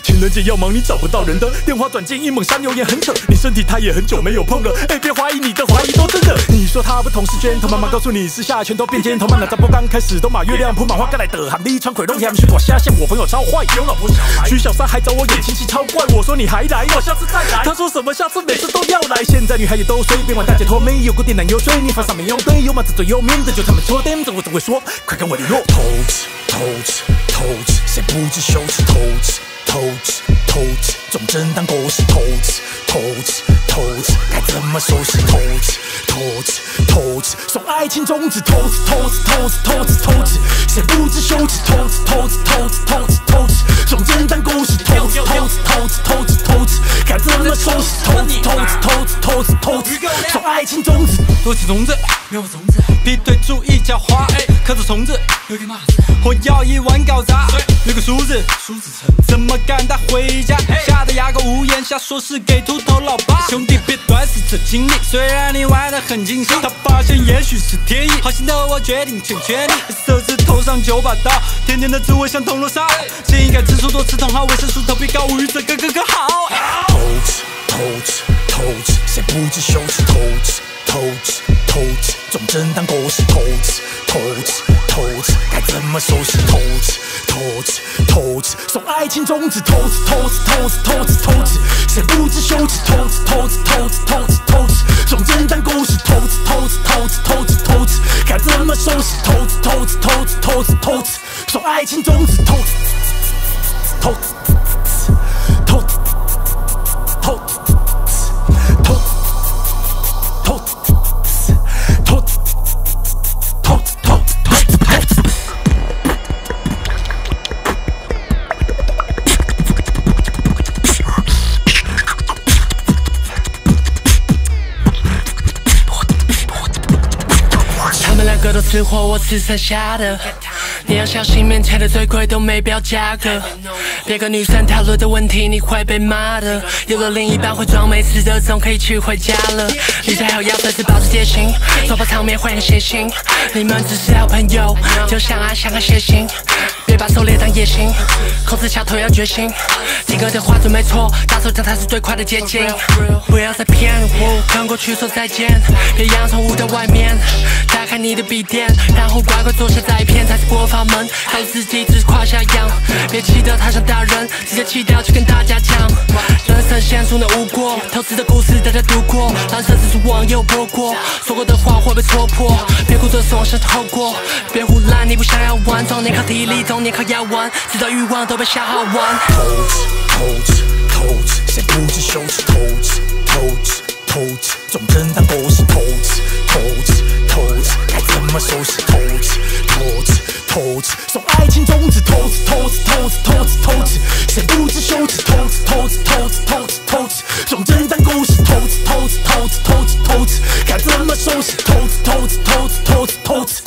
情人节要忙你找不到人的，电话转进一猛删留言很扯，你身体他也很久没有碰了，别怀疑你的怀疑都真的。你说他不同是卷头，妈妈告诉你私下拳头变尖头，慢了杂波刚开始都马月亮铺满花盖来的，喊你穿鬼弄天去我瞎像我朋友超坏，有老婆小孩，徐小三还找我演亲戚超怪，我说你还来，我下次再来。他说什么下次每次都要来，现在女孩也都随便玩大姐脱没有固定男友睡，你发上面用对，有马子左右面的就他们戳点，我总会说快跟我联络。偷吃偷吃偷吃，谁不知羞耻？偷吃偷吃偷吃，总真当狗屎。偷吃偷吃偷吃，该怎么收拾？偷吃偷吃偷吃，送爱情种子。偷吃偷吃偷吃偷吃偷吃，谁不知羞耻？偷吃偷吃偷吃偷吃偷吃，总真当狗屎。偷吃偷吃偷吃偷吃偷吃，该怎么收拾？偷吃偷吃偷吃偷吃偷吃，送爱情种子。 多起种子，没有种子，敌对主义狡猾，克制虫子，有点麻子。我要一碗搞砸，有个梳子，梳子成，怎么敢带回家？吓得哑口无言，瞎说是给秃头老爸。兄弟别短视这经历，虽然你玩得很尽兴，他发现也许是天意。好心的我决定劝劝你，手指头上9把刀，甜甜的滋味像铜锣烧。真应该吃素多吃茼蒿，维生素特别高，无鱼这个好。 偷吃偷吃偷吃，谁不知羞耻？偷吃偷吃偷吃，总真当狗屎。偷吃偷吃偷吃，该怎么收拾？偷吃偷吃偷吃，送爱情种子。偷吃偷吃偷吃偷吃偷吃，谁不知羞耻？偷吃偷吃偷吃偷吃偷吃，总真当狗屎。偷吃偷吃偷吃偷吃偷吃，该怎么收拾？偷吃偷吃偷吃偷吃偷吃，送爱情种子。偷吃偷吃偷吃偷吃。 个都吃货，我吃剩下的。你要小心，面前的最贵都没标价格。别跟女生讨论的问题，你会被骂的。有了另一半会装没事的，总可以去回家了。女仔还要随时保持戒心，做法场面会很血腥。你们只是好朋友，就像爱像个血腥。别把狩猎当野心，控制桥头要决心。听歌的话准没错，打手枪才是最快的捷径。不要再骗我，跟过去说再见。别养宠物在外面，打开你的笔电，然后乖乖坐下再骗，才是播放门。靠自己只是胯下痒，别气得他像大人，直接气掉去跟大家讲。人生险阻的无果，偷吃的故事大家读过，蓝色蜘蛛网也有播过，说过的话会被戳破。别哭着说是后果，别胡乱，你不想要玩，中年靠体力，中年靠药丸，直到欲望都被消耗完。 偷吃偷吃偷吃，谁不知羞耻？偷吃偷吃偷吃，总真当狗屎。偷吃偷吃偷吃，该怎么收拾？偷吃偷吃偷吃，送爱情种子。偷吃偷吃偷吃偷吃偷吃，谁不知羞耻？偷吃偷吃偷吃偷吃偷吃，总真当狗屎。偷吃偷吃偷吃偷吃偷吃，该怎么收拾？偷吃偷吃偷吃偷吃偷吃。